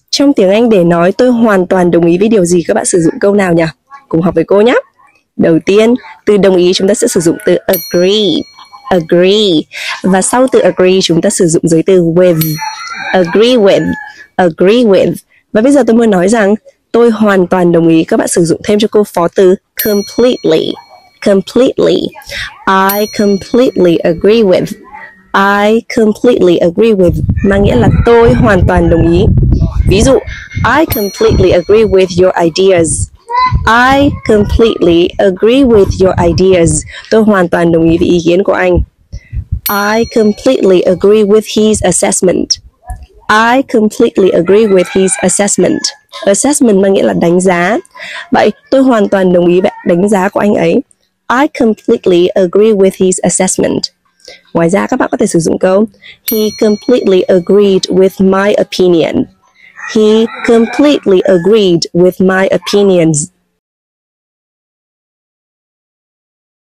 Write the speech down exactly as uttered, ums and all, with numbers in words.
Trong tiếng Anh để nói tôi hoàn toàn đồng ý với điều gì, các bạn sử dụng câu nào nhỉ? Cùng học với cô nhé. Đầu tiên, từ đồng ý chúng ta sẽ sử dụng từ agree. Agree. Và sau từ agree chúng ta sử dụng giới từ with. Agree with. Agree with. Và bây giờ tôi muốn nói rằng tôi hoàn toàn đồng ý, các bạn sử dụng thêm cho cô phó từ completely. Completely. I completely agree with. I completely agree with mang nghĩa là tôi hoàn toàn đồng ý. Ví dụ, I completely agree with your ideas. I completely agree with your ideas. Tôi hoàn toàn đồng ý với ý kiến của anh. I completely agree with his assessment. I completely agree with his assessment. Assessment mang nghĩa là đánh giá. Vậy tôi hoàn toàn đồng ý với đánh giá của anh ấy. I completely agree with his assessment. Ngoài ra các bạn có thể sử dụng câu He completely agreed with my opinion. He completely agreed with my opinions.